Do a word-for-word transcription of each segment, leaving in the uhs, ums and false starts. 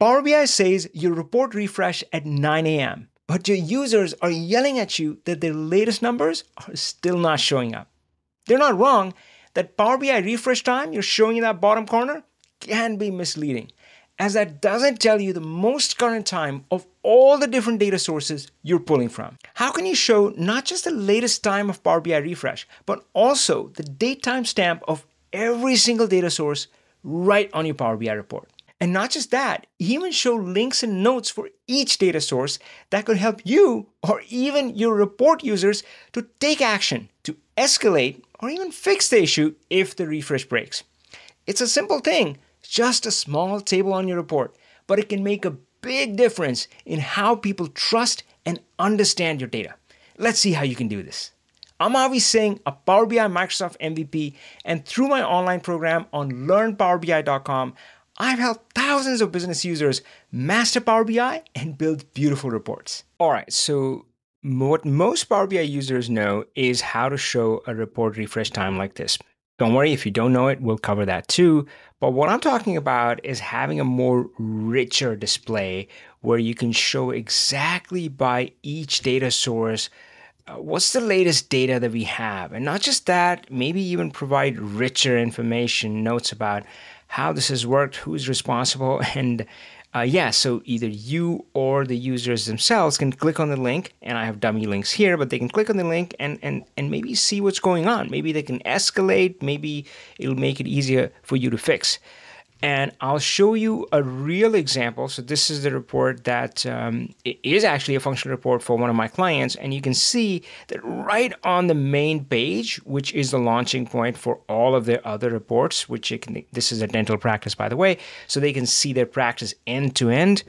Power B I says your report refreshed at nine A M, but your users are yelling at you that their latest numbers are still not showing up. They're not wrong. That Power B I refresh time you're showing in that bottom corner can be misleading, as that doesn't tell you the most current time of all the different data sources you're pulling from. How can you show not just the latest time of Power B I refresh, but also the date timestamp of every single data source right on your Power B I report? And not just that, even show links and notes for each data source that could help you or even your report users to take action, to escalate, or even fix the issue if the refresh breaks. It's a simple thing, just a small table on your report, but it can make a big difference in how people trust and understand your data. Let's see how you can do this. I'm Avi Singh, a Power B I Microsoft M V P, and through my online program on learn power B I dot com, I've helped thousands of business users master Power B I and build beautiful reports. All right, so what most Power B I users know is how to show a report refresh time like this. Don't worry, if you don't know it, we'll cover that too. But what I'm talking about is having a more richer display where you can show exactly by each data source uh, what's the latest data that we have. And not just that, maybe even provide richer information, notes about how this has worked, who's responsible, and uh, yeah, so either you or the users themselves can click on the link, and I have dummy links here, but they can click on the link and, and, and maybe see what's going on. Maybe they can escalate, maybe it'll make it easier for you to fix. And I'll show you a real example. So this is the report that um, it is actually a functional report for one of my clients. And you can see that right on the main page, which is the launching point for all of their other reports, which it can, this is a dental practice, by the way, so they can see their practice end to end.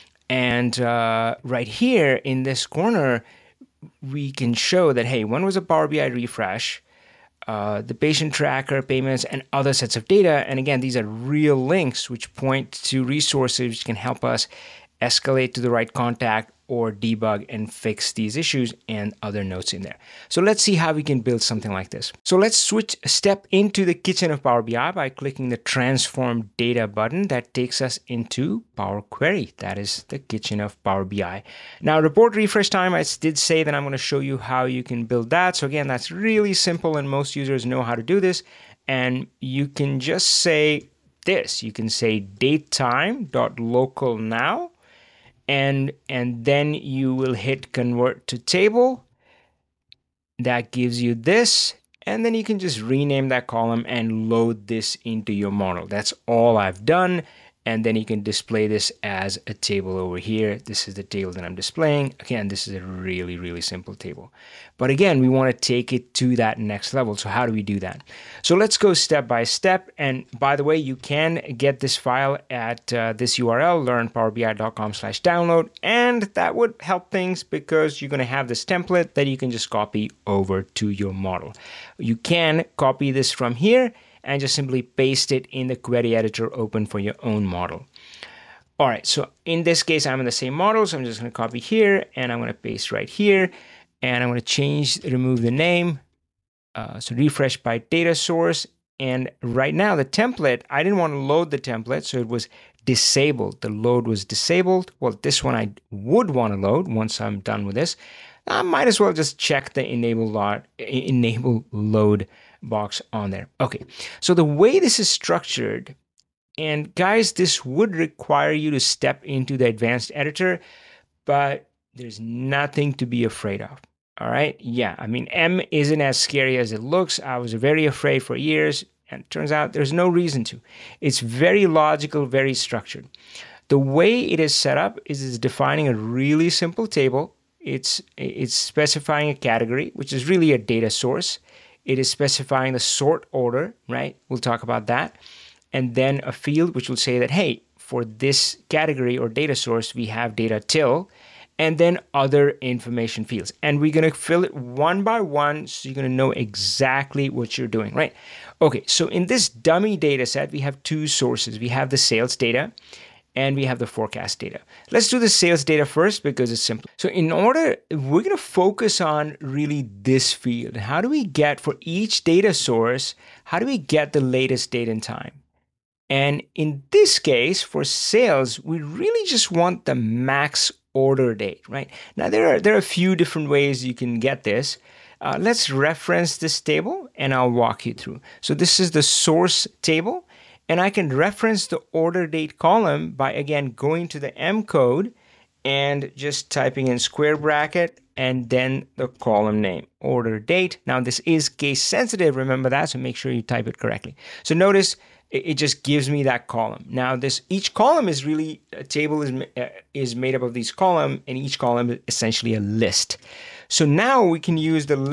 And uh, right here in this corner, we can show that, hey, when was a Power B I refresh? Uh, the patient tracker, payments, and other sets of data. And again, these are real links which point to resources which can help us escalate to the right contact or debug and fix these issues, and other notes in there. So let's see how we can build something like this. So let's switch a step into the kitchen of Power B I by clicking the Transform Data button that takes us into Power Query. That is the kitchen of Power B I. Now, report refresh time, I did say that I'm going to show you how you can build that. So again, that's really simple and most users know how to do this. And you can just say this. You can say datetime.local now. And, and then you will hit convert to table. That gives you this. And then you can just rename that column and load this into your model. That's all I've done. And then you can display this as a table over here. This is the table that I'm displaying. Again, this is a really, really simple table. But again, we want to take it to that next level. So how do we do that? So let's go step by step. And by the way, you can get this file at uh, this U R L, learn power B I dot com slash download. And that would help things because you're going to have this template that you can just copy over to your model. You can copy this from here and just simply paste it in the query editor open for your own model. All right, so in this case, I'm in the same model, so I'm just gonna copy here, and I'm gonna paste right here, and I'm gonna change, remove the name, uh, so refresh by data source, and right now the template, I didn't wanna load the template, so it was disabled. The load was disabled. Well, this one I would wanna load once I'm done with this. I might as well just check the enable load, enable load box on there. Okay, so the way this is structured, and guys, this would require you to step into the advanced editor, but there's nothing to be afraid of. All right, yeah, I mean, M isn't as scary as it looks. I was very afraid for years, and it turns out there's no reason to. It's very logical, very structured. The way it is set up is it's defining a really simple table. It's, it's specifying a category, which is really a data source. It is specifying the sort order, right? We'll talk about that. And then a field which will say that, hey, for this category or data source, we have data till, and then other information fields. And we're going to fill it one by one, so you're going to know exactly what you're doing, right? Okay, so in this dummy data set, we have two sources. We have the sales data, and we have the forecast data. Let's do the sales data first because it's simple. So in order, we're gonna focus on really this field. How do we get, for each data source, how do we get the latest date and time? And in this case, for sales, we really just want the max order date, right? Now, there are, there are a few different ways you can get this. Uh, let's reference this table and I'll walk you through. So this is the source table, and I can reference the order date column by, again, going to the M code and just typing in square bracket and then the column name, order date. Now, this is case sensitive, remember that, so make sure you type it correctly. So notice it just gives me that column. Now, this each column is really, a table is, uh, is made up of these columns, and each column is essentially a list. So now we can use the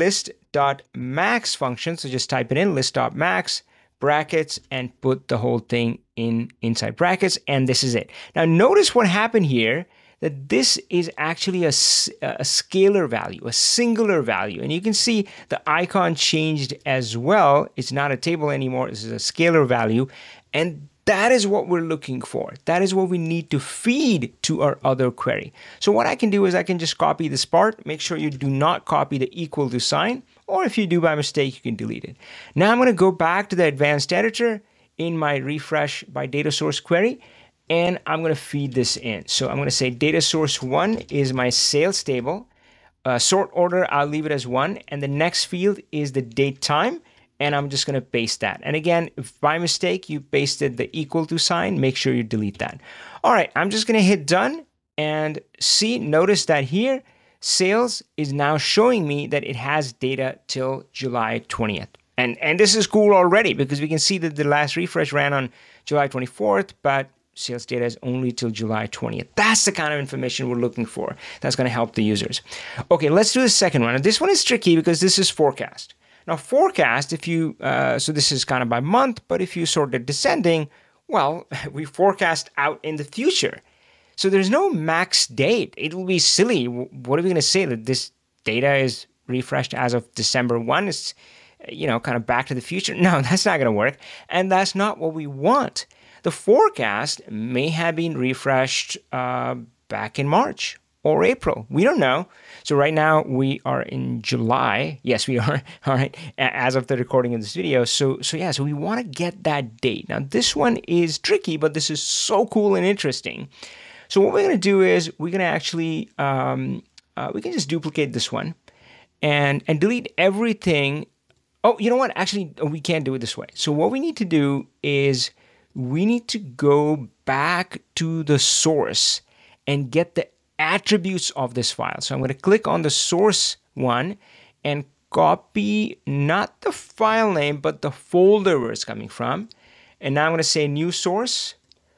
list.max function. So just type it in, list.max, brackets, and put the whole thing in inside brackets, and this is it. Now, notice what happened here, that this is actually a, a scalar value, a singular value. And you can see the icon changed as well. It's not a table anymore. This is a scalar value. And that is what we're looking for. That is what we need to feed to our other query. So what I can do is I can just copy this part. Make sure you do not copy the equal to sign, or if you do by mistake, you can delete it. Now I'm going to go back to the advanced editor in my refresh by data source query, and I'm going to feed this in. So I'm going to say data source one is my sales table. Uh, sort order, I'll leave it as one. And the next field is the date time. And I'm just going to paste that. And again, if by mistake you pasted the equal to sign, make sure you delete that. All right, I'm just going to hit done and see, notice that here, sales is now showing me that it has data till July twentieth. And, and this is cool already because we can see that the last refresh ran on July twenty-fourth, but sales data is only till July twentieth. That's the kind of information we're looking for. That's going to help the users. Okay, let's do the second one. And this one is tricky because this is forecast. Now, forecast, if you, uh, so this is kind of by month, but if you sort it descending, well, we forecast out in the future. So there's no max date. It will be silly. What are we going to say? That this data is refreshed as of December first? It's, you know, kind of back to the future? No, that's not going to work. And that's not what we want. The forecast may have been refreshed uh, back in March or April. We don't know. So right now we are in July. Yes, we are. All right. As of the recording of this video. So, so yeah, so we want to get that date. Now this one is tricky, but this is so cool and interesting. So what we're going to do is we're going to actually, um, uh, we can just duplicate this one and, and delete everything. Oh, you know what? Actually, we can't do it this way. So what we need to do is we need to go back to the source and get the attributes of this file. So I'm going to click on the source one and copy not the file name, but the folder where it's coming from. And now I'm going to say new source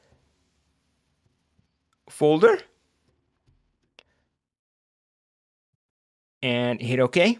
folder and hit OK.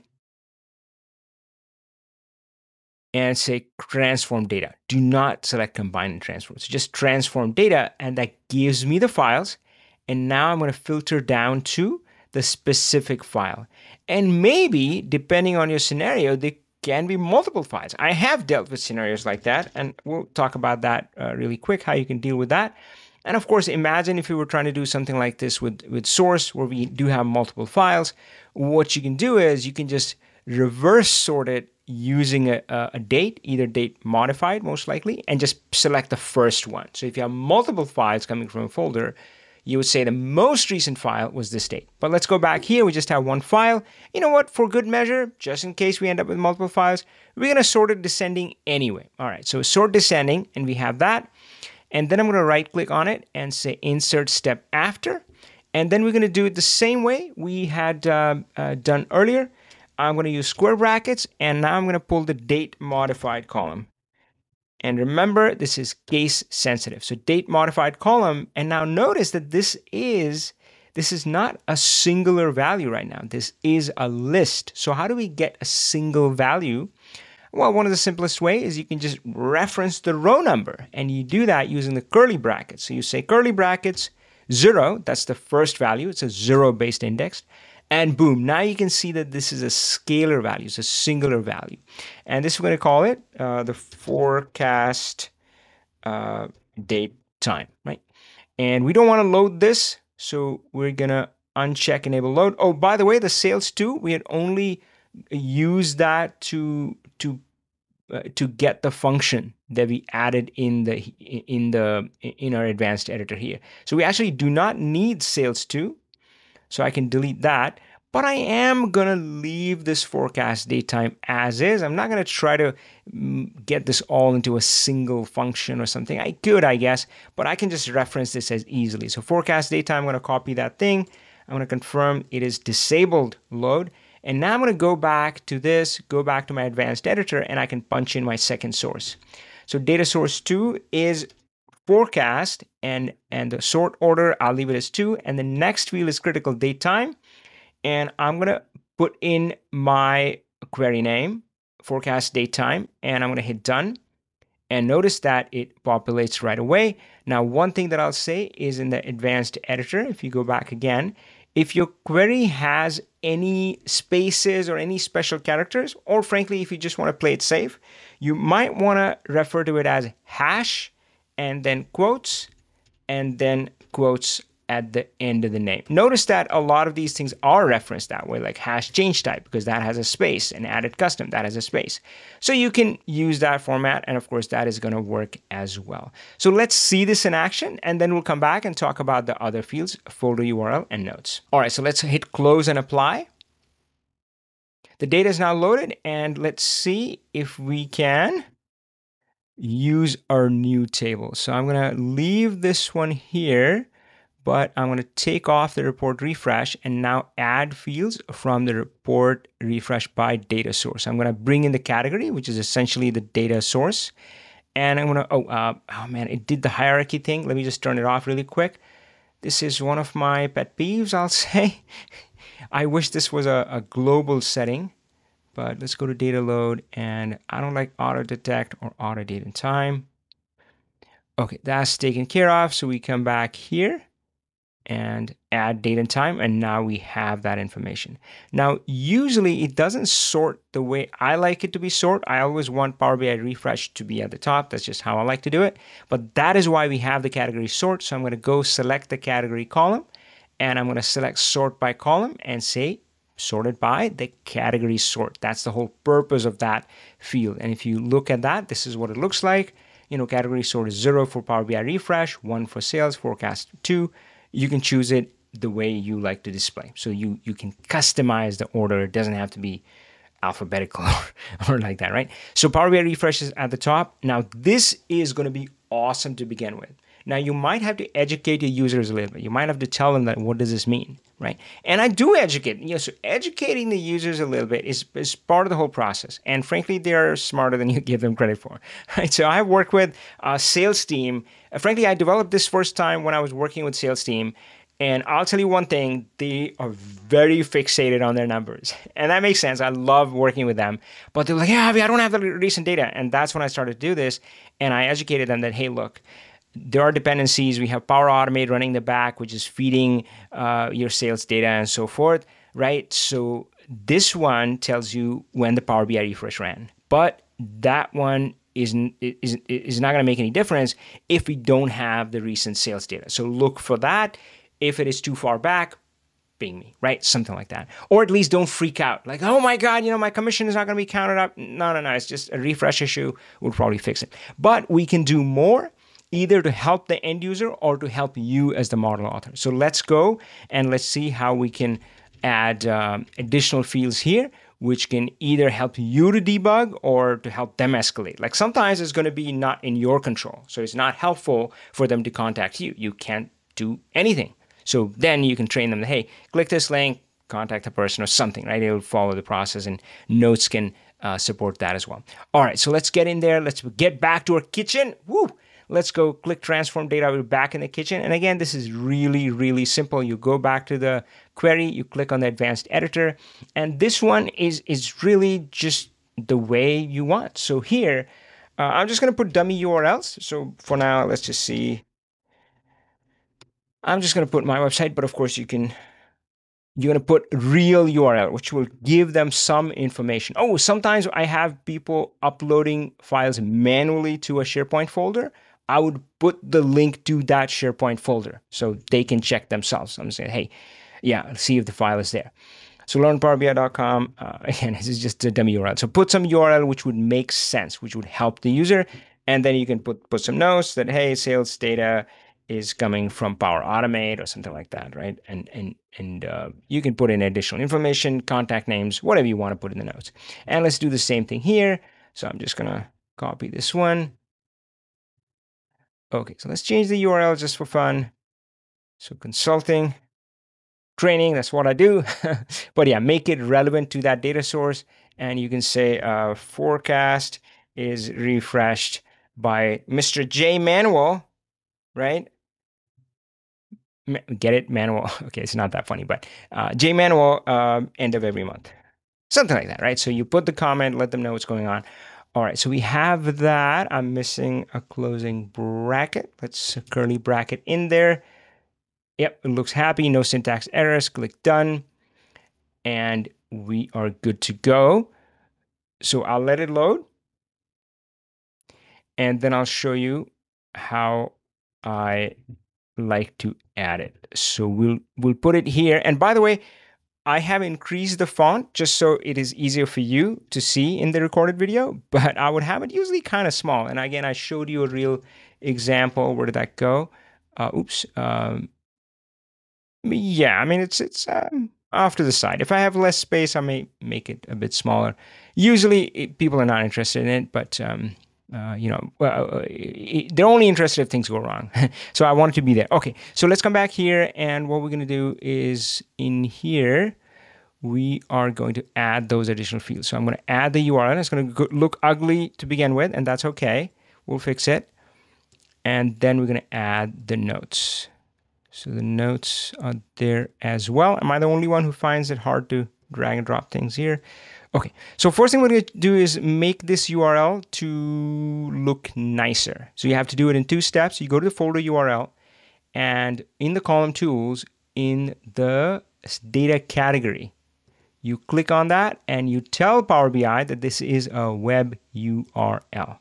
And say transform data. Do not select combine and transform. So just transform data, and that gives me the files. And now I'm going to filter down to the specific file. And maybe, depending on your scenario, there can be multiple files. I have dealt with scenarios like that, and we'll talk about that uh, really quick, how you can deal with that. And of course, imagine if we were trying to do something like this with, with source, where we do have multiple files. What you can do is you can just reverse sort it using a, a date, either date modified, most likely, and just select the first one. So if you have multiple files coming from a folder, you would say the most recent file was this date. But let's go back here. We just have one file. You know what? For good measure, just in case we end up with multiple files, we're going to sort it descending anyway. All right, so sort descending, and we have that. And then I'm going to right click on it and say insert step after. And then we're going to do it the same way we had uh, uh, done earlier. I'm going to use square brackets, and now I'm going to pull the date modified column. And remember, this is case sensitive. So date modified column, and now notice that this is, this is not a singular value right now. This is a list. So how do we get a single value? Well, one of the simplest ways is you can just reference the row number, and you do that using the curly brackets. So you say curly brackets, zero, that's the first value. It's a zero-based index. And boom, now you can see that this is a scalar value. It's a singular value. And this we're going to call it uh, the forecast uh, date time, right? And we don't want to load this, so we're going to uncheck enable load. Oh, by the way, the sales too, we had only used that to, to uh, to get the function that we added in the in the in our advanced editor here. So we actually do not need sales to, so I can delete that. But I am gonna leave this forecast date time as is. I'm not gonna try to get this all into a single function or something. I could, I guess, but I can just reference this as easily. So forecast date time, I'm gonna copy that thing. I'm gonna confirm it is disabled load. And now I'm gonna go back to this, go back to my advanced editor, and I can punch in my second source. So data source two is forecast, and, and the sort order, I'll leave it as two. And the next field is critical date time. And I'm gonna put in my query name, forecast date time, and I'm gonna hit done. And notice that it populates right away. Now, one thing that I'll say is in the advanced editor, if you go back again, if your query has any spaces or any special characters, or frankly, if you just wanna play it safe, you might wanna refer to it as hash and then quotes and then quotes at the end of the name. Notice that a lot of these things are referenced that way, like hash change type, because that has a space, and added custom, that has a space. So you can use that format, and of course that is going to work as well. So let's see this in action, and then we'll come back and talk about the other fields, folder U R L, and notes. All right, so let's hit close and apply. The data is now loaded, and let's see if we can use our new table. So I'm going to leave this one here, but I'm going to take off the report refresh and now add fields from the report refresh by data source. I'm going to bring in the category, which is essentially the data source. And I'm going to, oh, uh, oh man, it did the hierarchy thing. Let me just turn it off really quick. This is one of my pet peeves, I'll say. I wish this was a, a global setting, but let's go to data load, and I don't like auto detect or auto date and time. Okay, that's taken care of. So we come back here and add date and time, and now we have that information. Now, usually it doesn't sort the way I like it to be sorted. I always want Power B I refresh to be at the top. That's just how I like to do it. But that is why we have the category sort. So I'm going to go select the category column, and I'm going to select sort by column and say sorted by the category sort. That's the whole purpose of that field. And if you look at that, this is what it looks like. You know, category sort is zero for Power B I refresh, one for sales, forecast two. You can choose it the way you like to display. So you, you can customize the order. It doesn't have to be alphabetical or, or like that, right? So Power B I refresh is at the top. Now, this is going to be awesome to begin with. Now, you might have to educate your users a little bit. You might have to tell them that, what does this mean, right? And I do educate. You know, so educating the users a little bit is, is part of the whole process. And frankly, they're smarter than you give them credit for, right? So I work with a sales team. Uh, frankly, I developed this first time when I was working with sales team. And I'll tell you one thing, they are very fixated on their numbers. And that makes sense. I love working with them. But they're like, yeah, I don't have the recent data. And that's when I started to do this. And I educated them that, hey, look, there are dependencies. We have Power Automate running in the back, which is feeding uh, your sales data and so forth, right? So this one tells you when the Power B I refresh ran. But that one isn't, is, is not going to make any difference if we don't have the recent sales data. So look for that. If it is too far back, ping me, right? Something like that. Or at least don't freak out. Like, oh my God, you know, my commission is not going to be counted up. No, no, no. It's just a refresh issue. We'll probably fix it. But we can do more, either to help the end user or to help you as the model author. So let's go and let's see how we can add um, additional fields here, which can either help you to debug or to help them escalate. Like sometimes it's going to be not in your control. So it's not helpful for them to contact you. You can't do anything. So then you can train them, hey, click this link, contact a person or something, right? It'll follow the process, and Notes can uh, support that as well. All right, so let's get in there. Let's get back to our kitchen. Woo! Let's go click transform data. We're back in the kitchen. And again, this is really, really simple. You go back to the query, you click on the advanced editor, and this one is, is really just the way you want. So here, uh, I'm just going to put dummy U R Ls. So for now, let's just see. I'm just going to put my website, but of course you can, you're going to put real U R L, which will give them some information. Oh, sometimes I have people uploading files manually to a SharePoint folder. I would put the link to that SharePoint folder so they can check themselves. I'm saying, hey, yeah, see if the file is there. So learn power B I dot com, uh, again, this is just a dummy U R L. So put some U R L which would make sense, which would help the user. And then you can put, put some notes that, hey, sales data is coming from Power Automate or something like that, right? And and and uh, you can put in additional information, contact names, whatever you want to put in the notes. And let's do the same thing here. So I'm just gonna copy this one. Okay, so let's change the U R L just for fun. So consulting, training, that's what I do. But yeah, make it relevant to that data source. And you can say uh, forecast is refreshed by Mister J Manuel, right? Get it? Manual. Okay, it's not that funny, but uh, J Manuel, uh, end of every month. Something like that, right? So you put the comment, let them know what's going on. All right, so we have that. I'm missing a closing bracket. Let's curly bracket in there. Yep, it looks happy. No syntax errors. Click done. And we are good to go. So I'll let it load. And then I'll show you how I like to add it. So we'll we'll put it here. And by the way, I have increased the font just so it is easier for you to see in the recorded video, but I would have it usually kind of small. And again, I showed you a real example. Where did that go? Uh, oops. Um, yeah, I mean, it's it's um, off to the side. If I have less space, I may make it a bit smaller. Usually it, people are not interested in it, but um, uh, you know, well, uh, they're only interested if things go wrong. So I want it to be there. Okay, so let's come back here, and what we're going to do is in here, we are going to add those additional fields. So I'm going to add the U R L. It's going to look ugly to begin with, and that's okay. We'll fix it. And then we're going to add the notes. So the notes are there as well. Am I the only one who finds it hard to drag and drop things here? Okay, so first thing we're going to do is make this U R L to look nicer. So you have to do it in two steps. You go to the folder U R L, and in the column tools, in the data category, you click on that and you tell Power B I that this is a web U R L.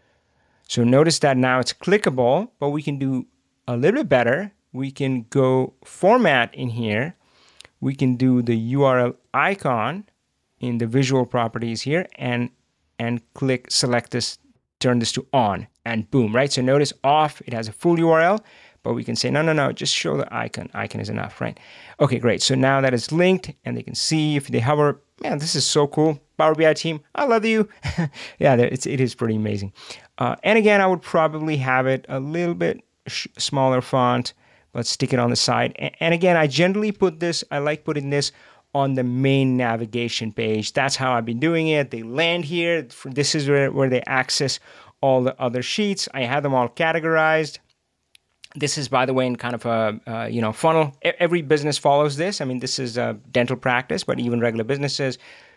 So notice that now it's clickable, but we can do a little bit better. We can go format in here. We can do the U R L icon in the visual properties here and and click select this, turn this to on, and boom, right? So notice off, it has a full U R L, but we can say, no, no, no, just show the icon. Icon is enough, right? Okay, great. So now that it's linked and they can see if they hover, man, this is so cool. Power B I team, I love you. Yeah, it's, it is pretty amazing. Uh, and again, I would probably have it a little bit smaller font, but stick it on the side. And, and again, I generally put this, I like putting this on the main navigation page. That's how I've been doing it. They land here. This is where, where they access all the other sheets. I have them all categorized. This is, by the way, in kind of a, uh, you know, funnel. Every business follows this. I mean, this is a dental practice, but even regular businesses,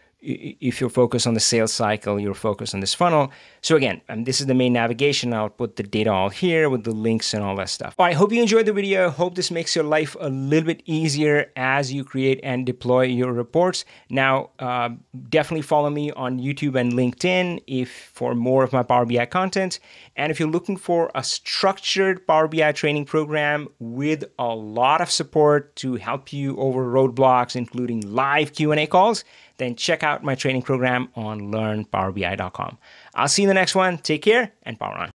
if you're focused on the sales cycle, you're focused on this funnel. So again, um, this is the main navigation. I'll put the data all here with the links and all that stuff. All right, hope you enjoyed the video. Hope this makes your life a little bit easier as you create and deploy your reports. Now, uh, definitely follow me on YouTube and LinkedIn if for more of my Power B I content. And if you're looking for a structured Power B I training program with a lot of support to help you over roadblocks, including live Q and A calls, then check out my training program on learn power B I dot com. I'll see you in the next one. Take care and power on.